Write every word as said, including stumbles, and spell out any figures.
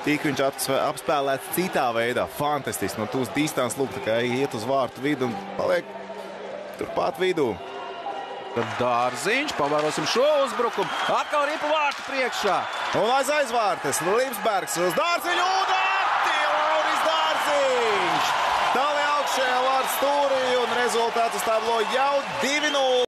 Tik viņš apspēlēts citā veidā. Fantastiski. No tūs distants lūk, tā kā iet uz vārtu vidu un paliek turpat vidū. Tad Dārziņš, pavērosim šo uzbrukumu. Atkal ripa vārtu priekšā. Un aiz aizvārtes. Limsbergs uz Dārziņu un Arti! Lauris Dārziņš! Tālē augšējā vārds stūrī un rezultāts uz tablo jau divi nulle.